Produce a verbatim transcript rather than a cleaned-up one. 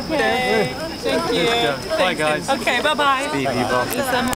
birthday. Thank you. Bye, guys. Okay, bye-bye. Steve, you both.